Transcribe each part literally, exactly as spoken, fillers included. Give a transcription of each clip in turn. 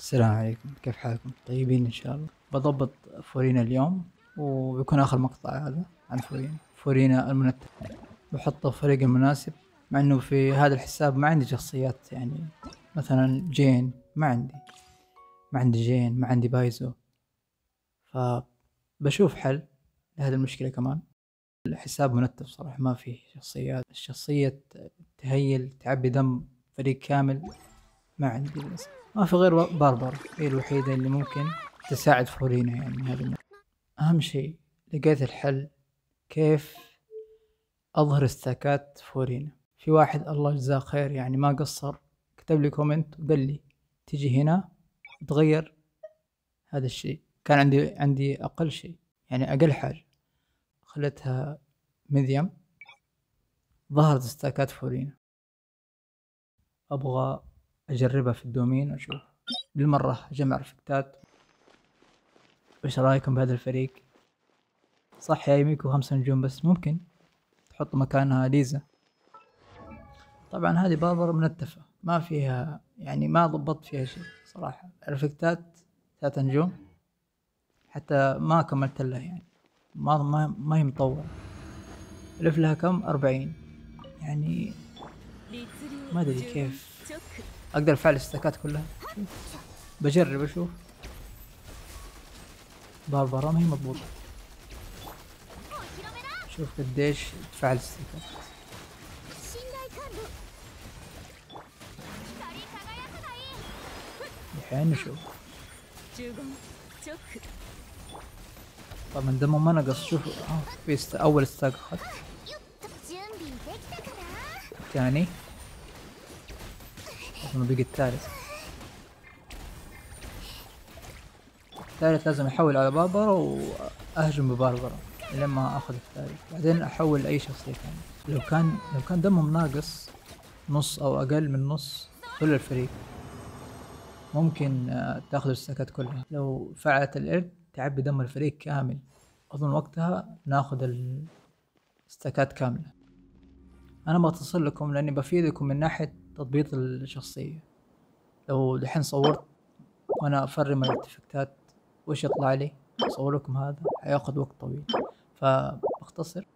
السلام عليكم، كيف حالكم؟ طيبين إن شاء الله. بضبط فورينا اليوم وبيكون آخر مقطع هذا عن فورينا فورينا المنتخب. بحطه في الفريق المناسب، مع إنه في هذا الحساب ما عندي شخصيات، يعني مثلا جين ما عندي ما عندي جين ما عندي بايزو، فبشوف حل لهذه المشكلة. كمان الحساب منتف صراحة، ما فيه شخصيات. الشخصية تهيل تعبي دم فريق كامل ما عندي للأسف. ما في غير باربرا، هي الوحيدة اللي ممكن تساعد فورينا يعني هذا الم... أهم شيء لقيت الحل كيف أظهر استاكات فورينا. في واحد الله يجزاه خير يعني ما قصر، كتب لي كومنت وقال لي تجي هنا تغير هذا الشيء. كان عندي عندي أقل شيء، يعني أقل حاجة خلتها ميديم، ظهرت استاكات فورينا. أبغى أجربها في الدومين وأشوف بالمرة أجمع رفكتات. وإيش رأيكم بهذا الفريق؟ صح يا يميكو خمسة نجوم، بس ممكن تحط مكانها ليزا. طبعا هذه بابر منتفة ما فيها، يعني ما ضبطت فيها شيء صراحة. الرفكتات ثلاثة نجوم، حتى ما كملت لها، يعني ما ما, ما هي مطورة. ألف لها كم؟ أربعين، يعني ما أدري كيف أقدر أفعل الاستاكات كلها. شوف بجرب أشوف. باربرا ما هي مضبوطة، شوف قديش تفعل استاكات. الحين نشوف. طبعا دمه ما نقص. شوف اه في است... اول استاك اخذ، الثاني اظن بقي الثالث. الثالث لازم احول على باربرا واهجم بباربرا لما اخذ الثالث، بعدين احول لاي شخصية ثانية. لو كان لو كان دمهم ناقص نص او اقل من نص كل الفريق ممكن تاخذ الاستاكات كلها. لو فعلت الارد تعبي دم الفريق كامل، اظن وقتها ناخذ الاستاكات كاملة. انا بتصل لكم لاني بفيدكم من ناحية تضبيط الشخصية. لو دحين صورت وانا افرم الارتفكتات وش يطلع لي، اصور لكم هذا حياخذ وقت طويل، فبختصر.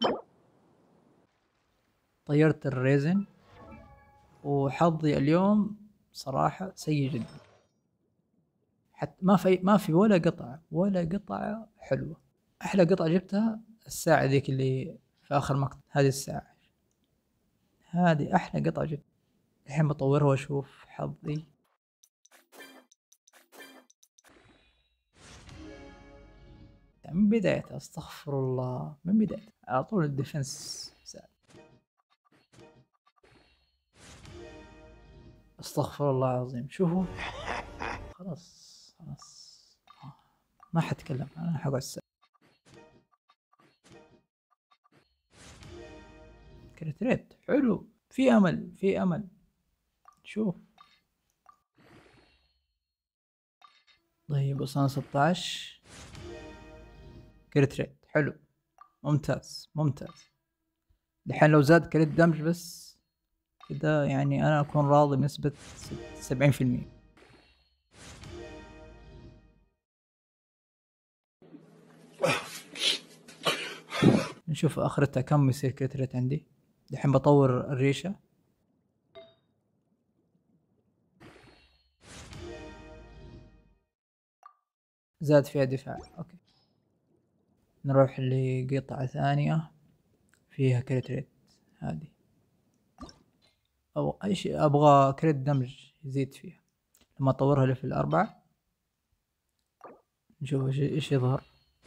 طيرت الريزن وحظي اليوم صراحة سيء جدا، حتى ما في ما في ولا قطعة ولا قطعة حلوة. احلى قطعة جبتها الساعة ذيك اللي في اخر مقطع، هذه الساعة هذه احلى قطعة جبتها. الحين بطورها واشوف حظي. من بداية استغفر الله، من بداية على طول الديفنس سهل. استغفر الله العظيم. شوفوا خلاص خلاص ما حتكلم، انا حقعد ساعة. كريتريت حلو، في امل في امل. شوف طيب وصلنا ستة عشر. كريتريت حلو، ممتاز ممتاز. الحين لو زاد كريت دمج بس كده يعني انا اكون راضي بنسبة سبعين في المية. نشوف اخرتها كم يصير كريتريت عندي. الحين بطور الريشة. زاد فيها دفاع، اوكي. نروح لقطعة ثانية فيها كريتريت. هذه او اي شيء ابغى كريت دمج يزيد فيها. لما اطورها ليفل أربعة نشوف ايش ايش يظهر.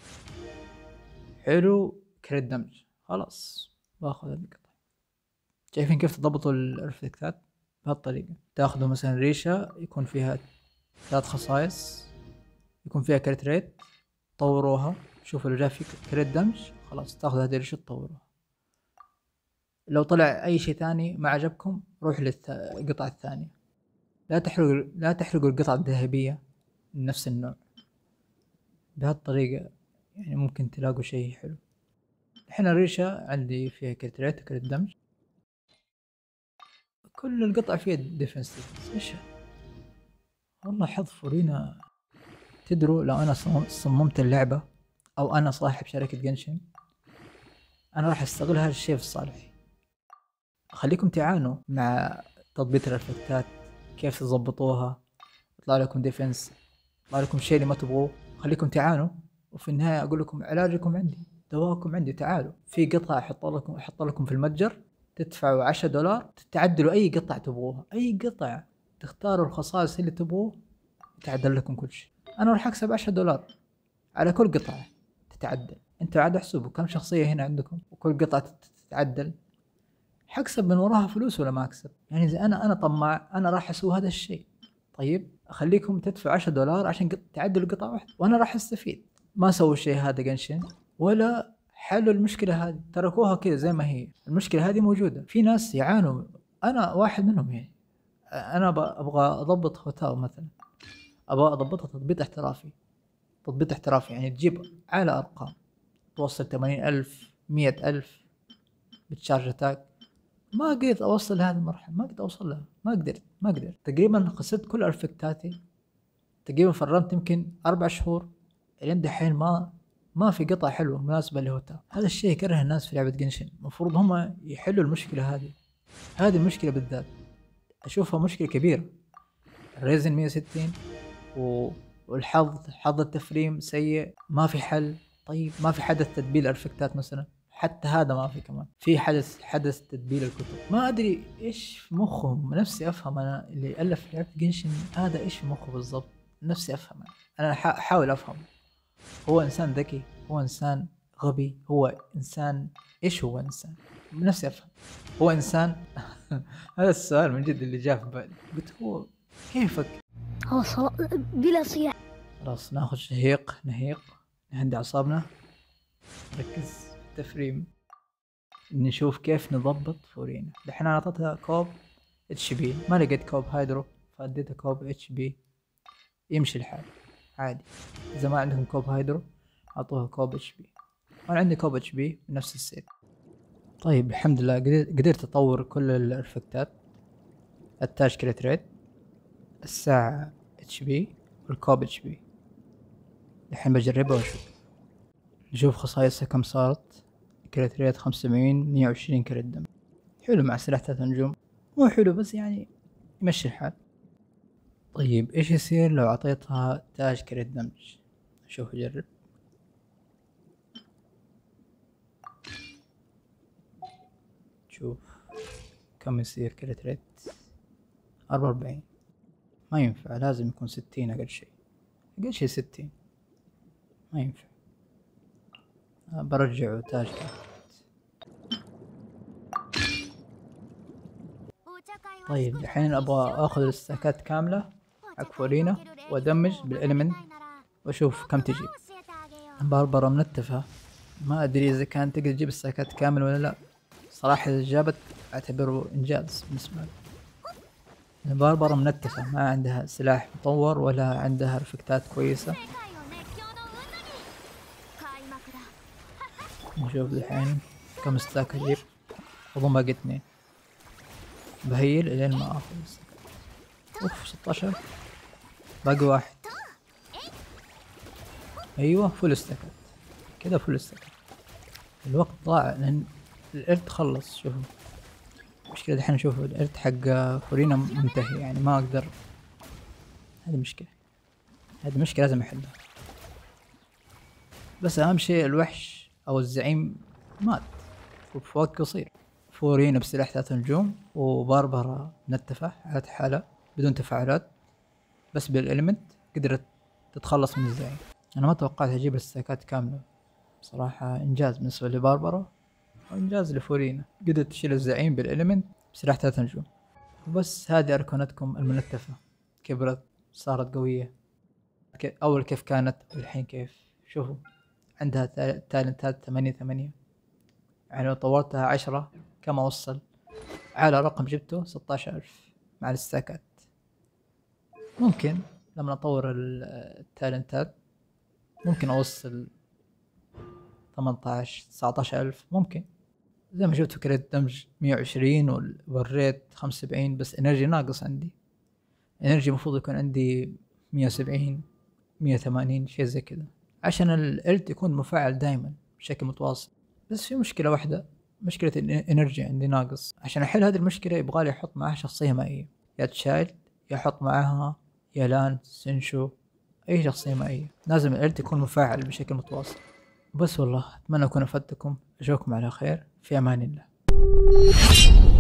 حلو كريت دمج، خلاص باخذ القطعة. شايفين كيف تضبطوا الرفلكتات بهالطريقة؟ تاخذوا مثلا ريشة يكون فيها ثلاث خصائص، يكون فيها كريت ريت، طوروها. شوفوا لو جاء في كريت دمج خلاص تاخذ هذه الريشة تطوروها. لو طلع اي شيء ثاني ما عجبكم روح للقطعة الثانية. لا تحرقوا لا تحرقوا القطعة الذهبية من نفس النوع. بهالطريقة يعني ممكن تلاقوا شيء حلو. الحين الريشة عندي فيها كريت ريت كريت دمج، كل القطع فيها ديفنس ديفنس. ايش والله حظ فورينا. تدروا لو انا صمم- صممت اللعبة او انا صاحب شركة جنشن، انا راح استغل هذا الشيء في صالحي. اخليكم تعانوا مع تضبيط الافكتات، كيف تضبطوها، يطلع لكم ديفنس، يطلع لكم الشيء اللي ما تبغوه، خليكم تعانوا. وفي النهاية اقول لكم علاجكم عندي، دواكم عندي، تعالوا. في قطعة احط لكم احط لكم في المتجر، تدفعوا عشرة دولار تعدلوا اي قطعة تبغوها، اي قطعة تختاروا الخصائص اللي تبغوه، يتعدل لكم كل شيء. انا راح اكسب عشرة دولار على كل قطعة تتعدل. انتوا عاد احسبوا كم شخصية هنا عندكم وكل قطعة تتعدل، حكسب من وراها فلوس ولا ما اكسب؟ يعني اذا انا انا طماع انا راح اسوي هذا الشيء. طيب اخليكم تدفعوا عشرة دولار عشان قط- تعدلوا قطعة واحدة وانا راح استفيد. ما سووا الشيء هذا جنشن ولا حلوا المشكلة هذه، تركوها كذا زي ما هي. المشكلة هذه موجودة، في ناس يعانوا، انا واحد منهم. يعني انا ب- ابغى اضبط هوتاو مثلا، ابغى اضبطها تضبيط احترافي. تضبيط احترافي يعني تجيب اعلى ارقام، توصل ثمانين ألف مئة ألف بتشارج اتاك. ما قدرت اوصل لهذه المرحله، ما قدرت اوصل لها، ما قدرت ما قدرت تقريبا خسرت كل ارفكتاتي. تقريبا فرمت يمكن اربع شهور لين دحين ما ما في قطعه حلوه مناسبه لهوتا. هذا الشيء يكره الناس في لعبه جنشن، المفروض هم يحلوا المشكله هذه. هذه المشكله بالذات اشوفها مشكله كبيره. الريزن مية وستين و... والحظ حظ التفريم سيء، ما في حل. طيب ما في حدث تدبيل ارفكتات مثلا، حتى هذا ما في. كمان في حدث حدث تدبيل الكتب. ما ادري ايش في مخهم، نفسي افهم. انا اللي الف لعبة جنشن هذا ايش في مخه بالضبط، نفسي افهم. انا أح- احاول افهم. هو انسان ذكي؟ هو انسان غبي؟ هو انسان ايش؟ هو انسان؟ نفسي افهم. هو انسان؟ هذا السؤال من جد اللي جاء في بالي. قلت هو كيفك؟ هو صلا... بلا صياح. خلاص ناخذ شهيق نهيق، نهدي اعصابنا، نركز في التفريم، نشوف كيف نضبط فورينا. دحين انا اعطيتها كوب اتش بي، ما لقيت كوب هايدرو فاديتها كوب اتش بي، يمشي الحال عادي. اذا ما عندهم كوب هايدرو اعطوها كوب اتش بي، انا عندي كوب اتش بي بنفس السيت. طيب الحمد لله قدرت قدرت اطور كل الارفكتات. التاج كريت ريت، الساعة اتش بي، والكوب اتش بي. الحين بجربها واشوف نشوف خصائصها كم صارت. كريت ريت خمسة وسبعين، مية وعشرين كريت دم، حلو مع سلاح ثلاثة نجوم. مو حلو بس يعني يمشي الحال. طيب ايش يصير لو اعطيتها تاج كريت دمج؟ شوف اجرب. شوف كم يصير كريت ريت. أربعة وأربعين. ما ينفع، لازم يكون ستين اقل شيء، اقل شيء ستين. ما ينفع. برجعه تاج كريت. طيب الحين ابغى اخذ الستاكات كاملة حق فورينا وادمج بالاليمنت واشوف كم تجيب. باربرا منتفة، ما ادري اذا كان تقدر تجيب الستاكات كامل ولا لا. صراحة اذا جابت اعتبره انجاز بالنسبة لي. باربرا منتفة، ما عندها سلاح مطور ولا عندها رفكتات كويسة. نشوف الحين كم ستاك اجيب. اظن باقي اثنين، بهيل الين ما اخذ الستاكات. اوف ستة عشر، باقي واحد. ايوه فول ستاكات كذا، فول ستاكات. الوقت ضاع لان الارت خلص. شوفوا مشكلة الحين، شوفوا الارت حق فورينا منتهي، يعني ما اقدر. هذه مشكلة، هذه مشكلة لازم احلها. بس اهم شيء الوحش او الزعيم مات في وقت قصير. فورينا بسلاح ثلاثة نجوم وباربرا منتفة حالة حالة بدون تفاعلات، بس بالاليمنت قدرت تتخلص من الزعيم. انا ما توقعت اجيب الستاكات كاملة صراحة. انجاز بالنسبة لباربرا وانجاز لفورينا، قدرت تشيل الزعيم بالاليمنت بسلاح ثلاثة نجوم. وبس هذه اركونتكم المنتفة، كبرت صارت قوية. اول كيف كانت والحين كيف. شوفوا عندها تالنتات ثمانية ثمانية، يعني لو طورتها عشرة كم اوصل؟ اعلى رقم جبته ستة عشر ألف مع الستاكات. ممكن لما اطور التالنتات ممكن اوصل ثمانية عشر تسعة عشر ألف ممكن. زي ما شفتوا كريت دمج مية وعشرين والريت خمسة وسبعين، بس انرجي ناقص عندي. انرجي المفروض يكون عندي مية وسبعين مية وثمانين شيء زي كذا عشان الالت يكون مفعل دائما بشكل متواصل. بس في مشكلة واحدة، مشكلة الانرجي عندي ناقص. عشان احل هذه المشكلة يبغالي احط معها شخصية مائية، يا تشايلد يا احط معها يلان سينشو، اي شخصية مائية. لازم الالت يكون مفعل بشكل متواصل. بس والله اتمنى اكون افدتكم، اشوفكم على خير، في امان الله.